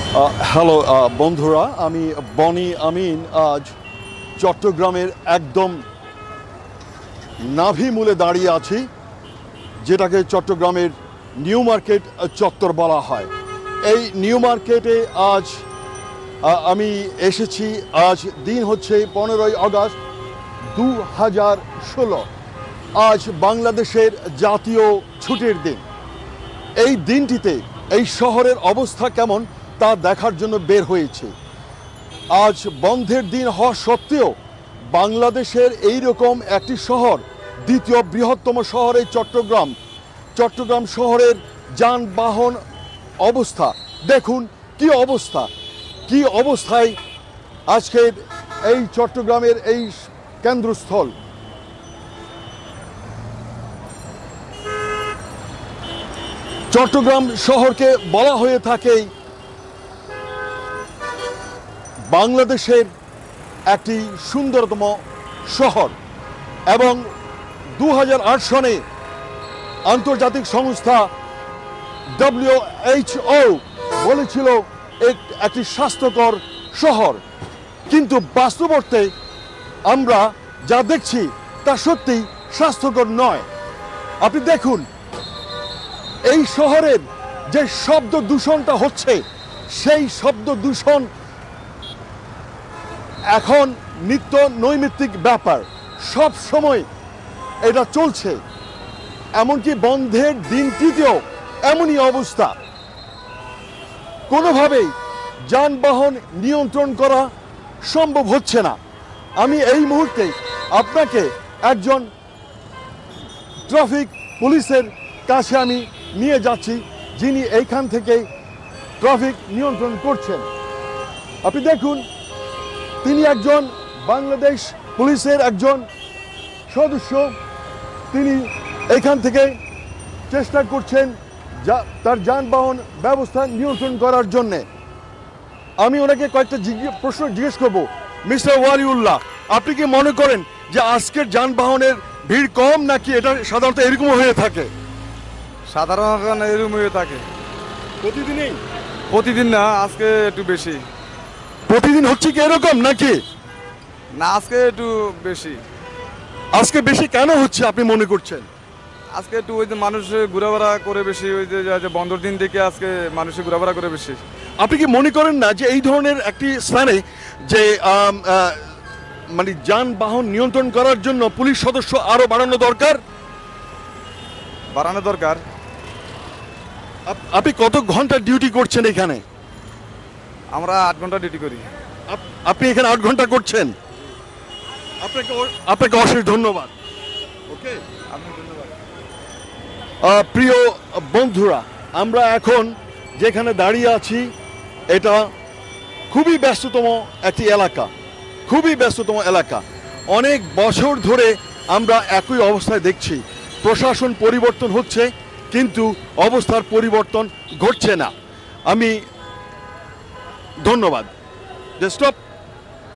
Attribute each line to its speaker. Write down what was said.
Speaker 1: Hello বন্ধুরা, আমি বনি আমিন আজ চট্টগ্রামের একদম নাভিমূলে দাঁড়িয়ে আছি, যেটাকে চট্টগ্রামের নিউ মার্কেট চত্বর বলা হয়। এই নিউ মার্কেটে আজ আমি এসেছি। আজ দিন হচ্ছে 15ই আগস্ট 2016। আজ বাংলাদেশের জাতীয় ছুটির দিন। এই দিনটিতে এই শহরের অবস্থা কেমন তা দেখার জন্য বের হয়েছে। আজ বন্ধের দিন হওয়া সত্ত্বেও বাংলাদেশের এই রকম একটি শহর, দ্বিতীয় বৃহত্তম শহর এই চট্টগ্রাম শহরের যানবাহন অবস্থা দেখুন, কি অবস্থায় আজকের এই চট্টগ্রামের এই কেন্দ্রস্থল। চট্টগ্রাম শহরকে বলা হয়ে থাকে বাংলাদেশের একটি সুন্দরতম শহর, এবং 2008 সনে আন্তর্জাতিক সংস্থা WHO বলেছিল একটি স্বাস্থ্যকর শহর। কিন্তু বাস্তবতে আমরা যা দেখছি তা সত্যি স্বাস্থ্যকর নয়। আপনি দেখুন, এই শহরের যে শব্দ দূষণটা হচ্ছে, সেই শব্দ দূষণ এখন নিত্য নৈমিত্তিক ব্যাপার, সব সময় এটা চলছে। এমনকি বন্ধের দিনটিতেও এমনই অবস্থা। কোনোভাবেই যানবাহন নিয়ন্ত্রণ করা সম্ভব হচ্ছে না। আমি এই মুহূর্তে আপনাকে একজন ট্রাফিক পুলিশের কাছে আমি নিয়ে যাচ্ছি, যিনি এইখান থেকে ট্রাফিক নিয়ন্ত্রণ করছেন। আপনি দেখুন, তিনি একজন বাংলাদেশ পুলিশের একজন সদস্য। তিনি এখান থেকে চেষ্টা করছেন তার যানবাহন ব্যবস্থা নিয়ন্ত্রণ করার জন্যে। আমি ওনাকে কয়েকটা প্রশ্ন জিজ্ঞেস করবো। মিস্টার ওয়ালিউল্লাহ, আপনি কি মনে করেন যে আজকের যানবাহনের ভিড় কম, নাকি এটা সাধারণত এরকম হয়ে থাকে?
Speaker 2: সাধারণত এরকম হয়ে থাকে।
Speaker 1: প্রতিদিনই?
Speaker 2: প্রতিদিন না, আজকে একটু বেশি।
Speaker 1: প্রতিদিন হচ্ছে কি এরকম নাকি?
Speaker 2: না, আজকে একটু বেশি।
Speaker 1: আজকে বেশি কেন হচ্ছে আপনি মনে করছেন?
Speaker 2: আজকে একটু ওই যে মানুষ ঘোরাফেরা করে বেশি, ওই যে বন্ধর দিন থেকে আজকে মানুষ ঘোরাফেরা করে বেশি।
Speaker 1: আপনি কি মনে করেন না যে এই ধরনের একটি স্থানে যে মানে যানবাহন নিয়ন্ত্রণ করার জন্য পুলিশ সদস্য আরো বাড়ানো দরকার?
Speaker 2: বাড়ানো দরকার।
Speaker 1: আপনি কত ঘন্টা ডিউটি করছেন এখানে?
Speaker 2: আমরা 8 ঘন্টা ডিউটি করি।
Speaker 1: আপনি এখানে 8 ঘন্টা করছেন? আপনাকে অশেষ ধন্যবাদ। ওকে,
Speaker 2: আপনি ধন্যবাদ।
Speaker 1: প্রিয় বন্ধুরা, আমরা এখন যেখানে দাঁড়িয়ে আছি, এটা খুবই ব্যস্ততম একটি এলাকা। অনেক বছর ধরে আমরা একই অবস্থায় দেখছি। প্রশাসন পরিবর্তন হচ্ছে, কিন্তু অবস্থার পরিবর্তন ঘটছে না। ধন্যবাদ। স্টপ।